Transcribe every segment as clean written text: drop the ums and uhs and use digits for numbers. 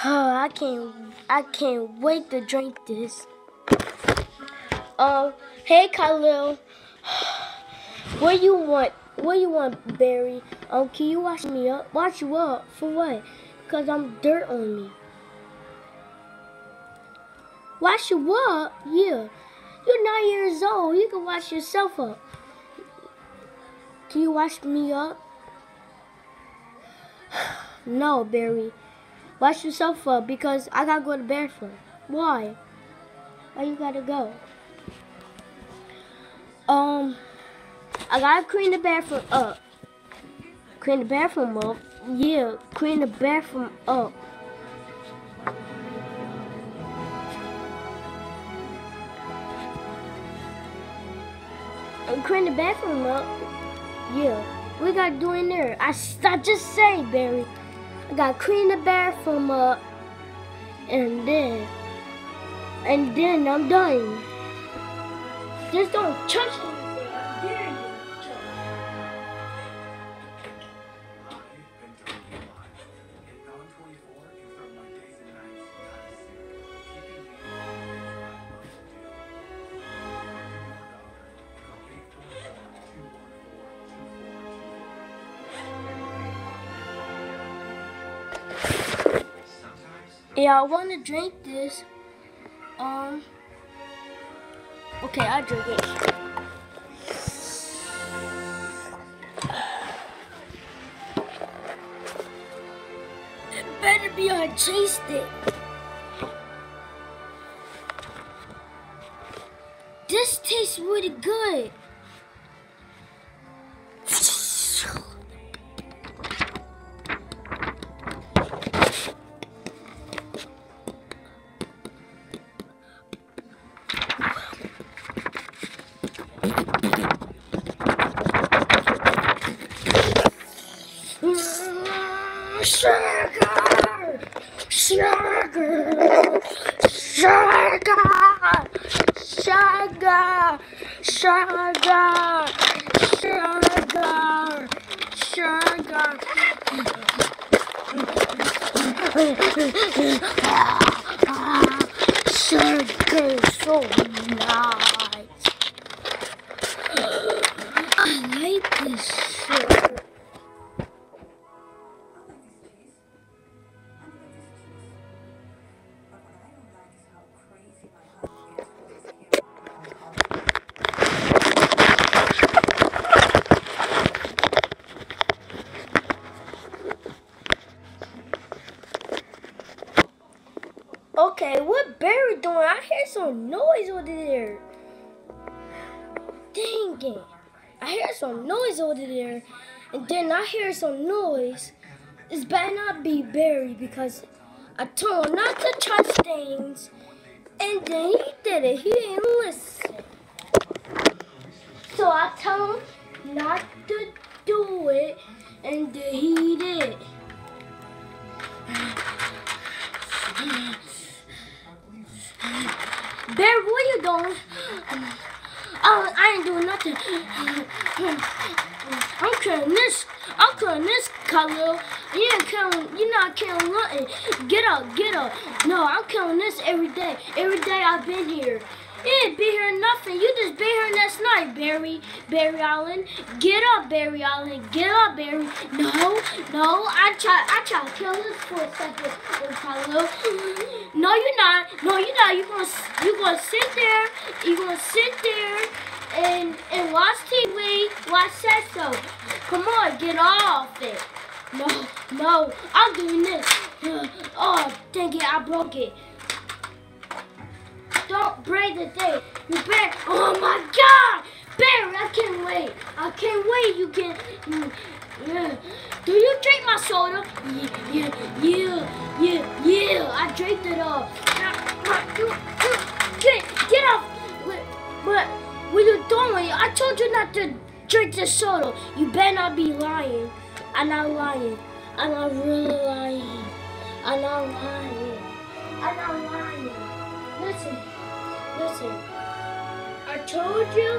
I can't wait to drink this. Hey Khalil, what you want? What you want, Barry? Can you wash me up? Wash you up for what? Cause I'm dirt on me. Wash you up? Yeah. You're 9 years old. You can wash yourself up. Can you wash me up? No, Barry. Wash yourself up because I gotta go to the bathroom. Why? Why you gotta go? I gotta clean the bathroom up. Clean the bathroom up? Yeah, clean the bathroom up. Clean the bathroom up? Yeah. What we gotta do in there? I just say, Barry. I gotta clean the bathroom up. And then I'm done. Just don't touch me. I dare you. Yeah, I want to drink this. Okay, I'll drink it. It better be a cheese stick. This tastes really good. Sugar! Sugar! Sugar! Sugar! Sugar! Sugar! Sugar! Sugar is so nice. I like this sugar. Okay, what Barry doing? I hear some noise over there. Dang it. I hear some noise over there. And then I hear some noise. This better not be Barry because I told him not to touch things. And then he did it. He didn't listen. So I told him not to do it. And then he did. Barry, what you doing? I ain't doing nothing. I'm killing this color. You're not killing nothing. Get up. No, I'm killing this every day. Every day I've been here. You didn't be here nothing. You just been here last night, Barry Allen. Get up, Barry Allen. Get up, Barry. No, I try to kill this for a second, Carlo. No, you're not. You're gonna sit there. You're gonna sit there and watch TV. Watch that show. Come on, get off it. No, I'm doing this. Oh, dang it, I broke it. Don't break the thing. You better. Oh my God, Barry! I can't wait. You can. Yeah. Do you drink my soda? Yeah. I drank it all. Get off. What are you doing? I told you not to drink the soda. You better not be lying. I'm not lying. I'm not really lying. I'm not lying. Listen. I told you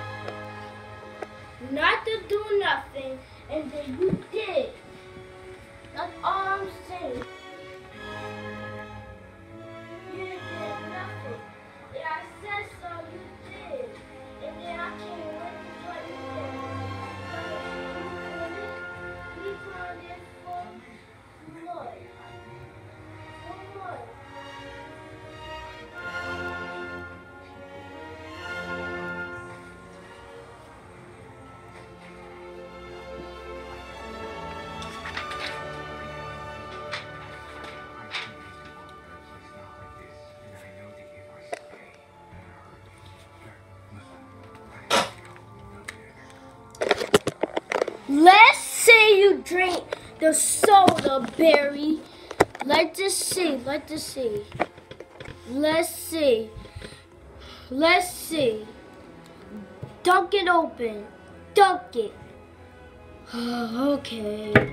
not to do nothing, and then you did. That's all I'm saying. drink the soda, Barry. Let's just see. Let's just see. Let's see. Let's see. Dunk it open. Dunk it. Okay.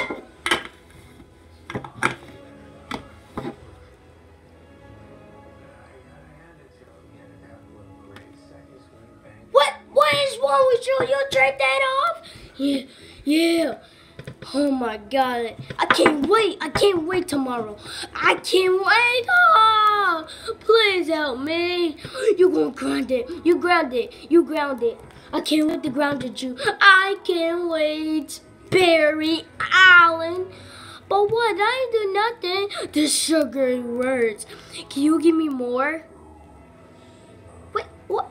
What is wrong with you? You drank that off? Yeah. Oh my God. I can't wait. I can't wait tomorrow. I can't wait. Oh, please help me. You're going to ground it. You grounded. You grounded. I can't wait to ground you. I can't wait. Barry Allen. But what? I didn't do nothing. The sugary words. Can you give me more? Wait, what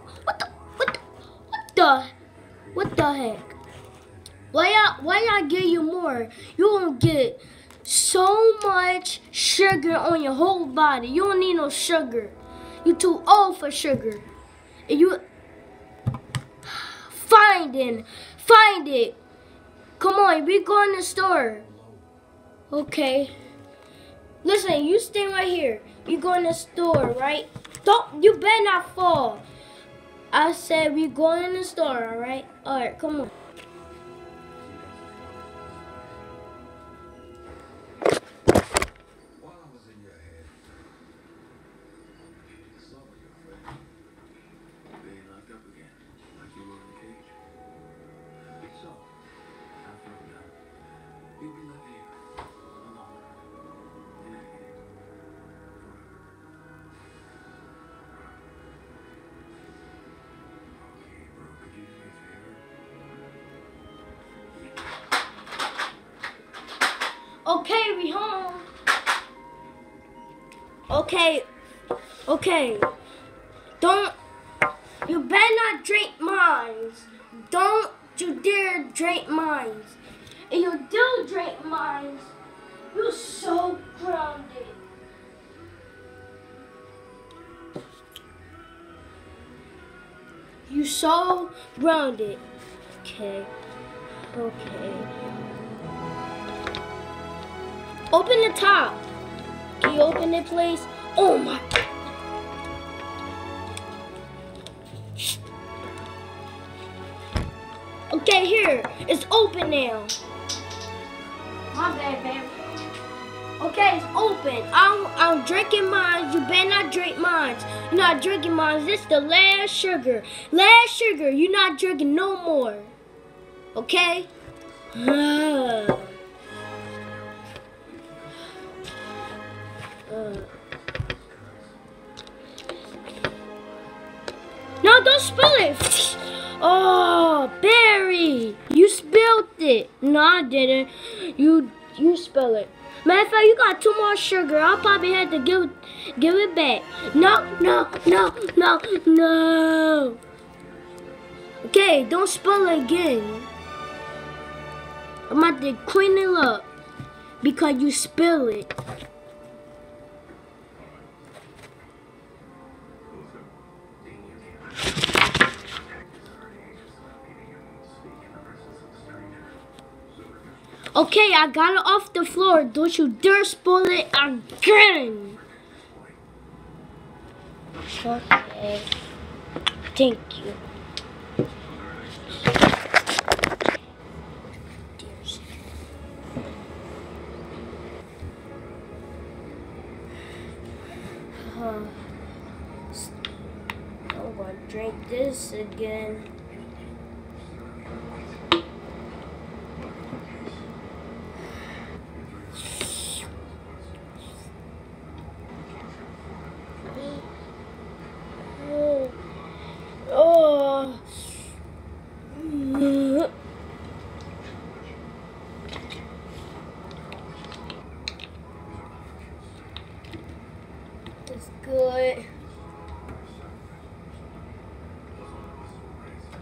the heck? Why I give you more? You gonna get so much sugar on your whole body. You don't need no sugar. You too old for sugar. And you find it. Come on, we go in the store. Okay. Listen, you stay right here. You go in the store, right? You better not fall. I said we going in the store, alright? Alright, come on. Okay, we home. Okay. You better not drink mine. Don't you dare drink mine. If you do drink mine, you're so grounded. You so grounded. Okay. Open the top. Can you open it, please? Oh my. Okay, here. It's open now. My bad, baby. Okay, it's open. I'm drinking mine. You better not drink mine. You're not drinking mine. This is the last sugar. Last sugar. You're not drinking no more. Okay? No, don't spill it. Oh, Barry, you spilled it. No, I didn't. You spill it. Matter of fact, you got too much sugar. I'll probably have to give it back. No. Okay, don't spill it again. I'm about to clean it up because you spill it. Okay, I got it off the floor. Don't you dare spoil it again. Okay. Thank you. I'm gonna drink this again. It's good.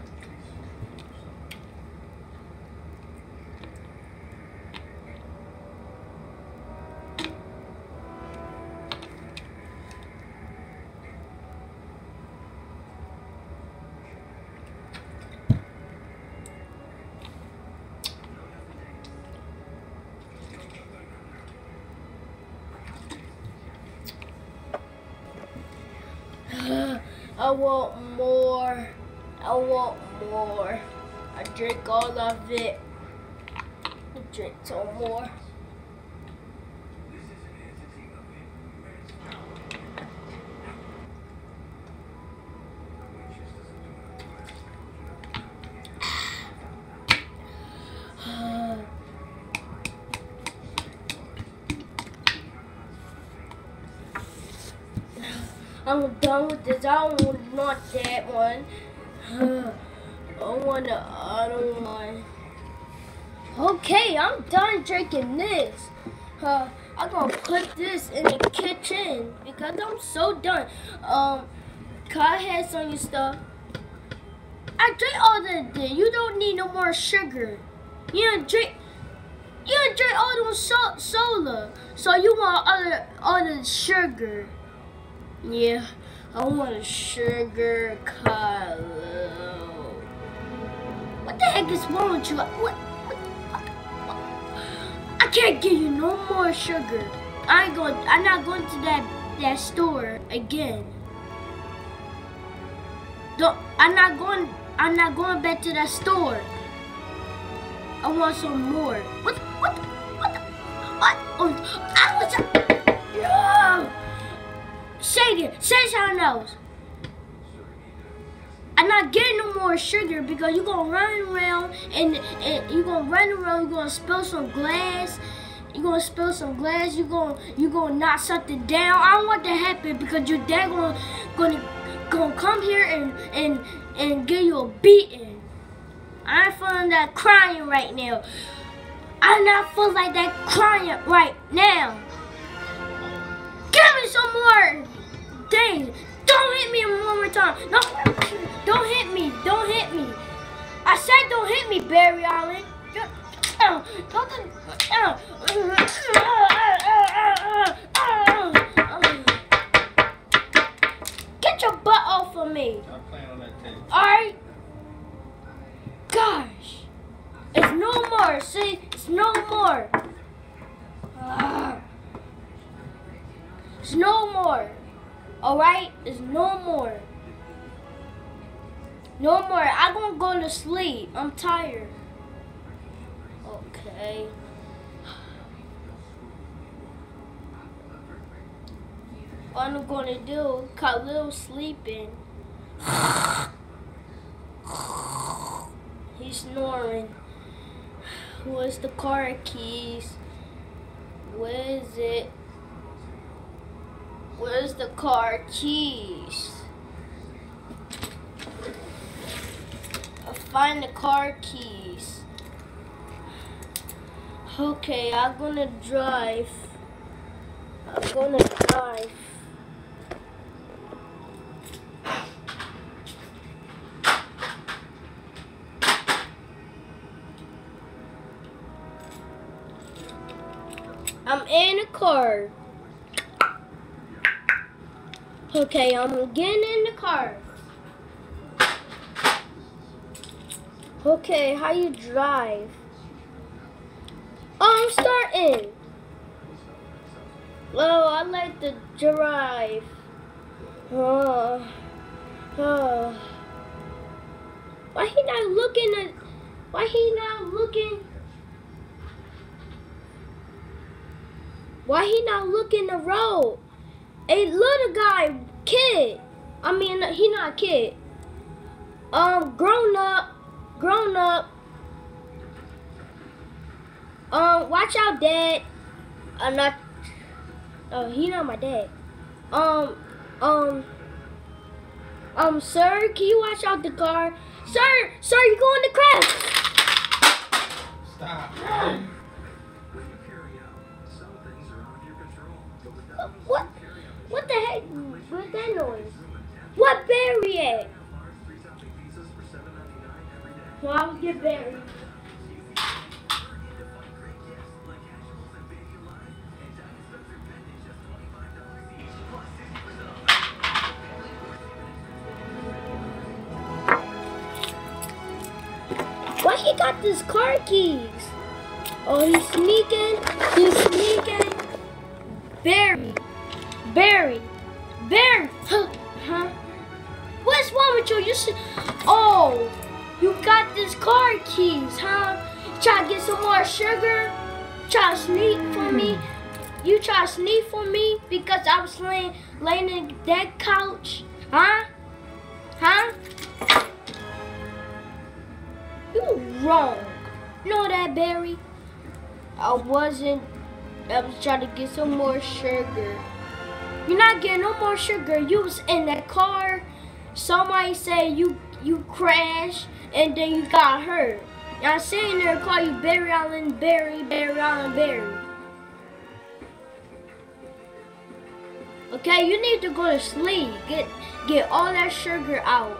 I want more. I want more. I drink all of it. I drink some more. I'm done with this. I don't want that one. I want the other one. Okay, I'm done drinking this. I'm gonna put this in the kitchen because I'm so done. Cut heads on your stuff. I drink all that. You don't need no more sugar. You don't drink all those soda. So you want other sugar. Yeah, I want a sugar color. What the heck is wrong with you? What? I can't give you no more sugar. I'm not going to that store again. I'm not going back to that store. I want some more. What? Oh, I was. Yeah. Say something else. I'm not getting no more sugar because you're gonna run around and you're gonna spill some glass. You're gonna spill some glass. You're gonna knock something down. I don't want that to happen because your dad gonna come here and give you a beating. I ain't feeling that crying right now. I'm not feeling like that crying right now. Give me some more things. Don't hit me one more time. No, don't hit me. Don't hit me. I said don't hit me, Barry Allen. Get your butt off of me. I'm playing on that tape. Alright? Gosh. It's no more. See? It's no more. It's no more. Alright? It's no more. No more. I'm gonna go to sleep. I'm tired. Okay. What I'm gonna do, Khalil sleeping. He's snoring. Where's the car keys? Where is it? Where's the car keys? I'll find the car keys. Okay, I'm gonna drive. I'm in the car. Okay, I'm getting in the car. Okay, how you drive? Oh, I'm starting. Well, I like to drive. Why he not looking at? Why he not looking the road? A little guy, kid. I mean, he not a kid. Grown up. Watch out, Dad. I'm not. Oh, he not my dad. Sir, can you watch out the car? Sir, you going to crash? Stop. What the heck was that noise? What Barry at? Well, I'll get Barry. Why he got these car keys? Oh, he's sneaking. Barry. Huh? sugar? Try to sneak for me? You try to sneak for me because I was laying in that couch? Huh? Huh? You wrong. You know that, Barry? I was trying to get some more sugar. You're not getting no more sugar. You was in that car. Somebody said you crashed and then you got hurt. I'm sitting there call you Barry Allen Barry, Barry Allen Barry. Okay, you need to go to sleep. Get all that sugar out.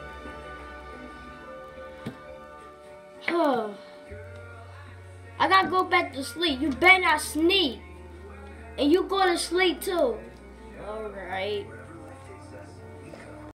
Huh. I gotta go back to sleep. You better not sneak. And you go to sleep too. Alright.